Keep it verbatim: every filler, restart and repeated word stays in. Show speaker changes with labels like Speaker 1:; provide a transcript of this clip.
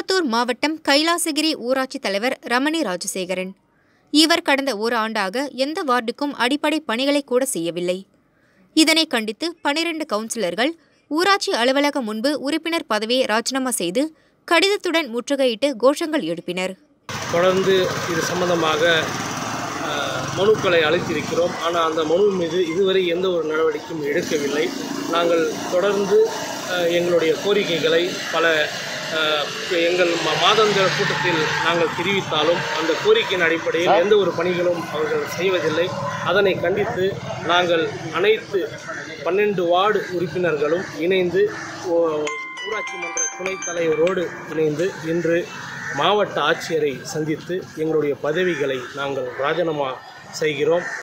Speaker 1: திருப்பத்தூர் மாவட்டம் கைலாசகிரி ஊராட்சி தலைவர் ரமணி ராஜசேகரன். இவர் கடந்த ஓராண்டாக எந்த வார்டுக்கும் அடிப்படை பணிகளை கூட செய்யவில்லை. இதனை கண்டித்து பனிரண்டு கவுன்சிலர்கள் ஊராட்சி அலுவலகம் முன்பு உறுப்பினர் பதவியை ராஜினாமா செய்து கடிதத்துடன் முற்றுகையிட்டு கோஷங்கள் எழுப்பினர்.
Speaker 2: தொடர்ந்து இது சம்பந்தமாக மனுக்களை அளித்திருக்கிறோம். ஆனால் அந்த மனு மீது இதுவரை எந்த ஒரு நடவடிக்கையும் எடுக்கவில்லை. நாங்கள் தொடர்ந்து எங்களுடைய கோரிக்கைகளை பல எங்கள் மாதாந்திர கூட்டத்தில் நாங்கள் தெரிவித்தாலும் அந்த கோரிக்கையின் அடிப்படையில் எந்த ஒரு பணிகளும் அவர்கள் செய்வதில்லை. அதனை கண்டித்து நாங்கள் அனைத்து பன்னெண்டு வார்டு உறுப்பினர்களும் இணைந்து ஊராட்சி மன்ற துணைத் தலைவரோடு இணைந்து இன்று மாவட்ட ஆட்சியரை சந்தித்து எங்களுடைய பதவிகளை நாங்கள் ராஜினாமா செய்கிறோம்.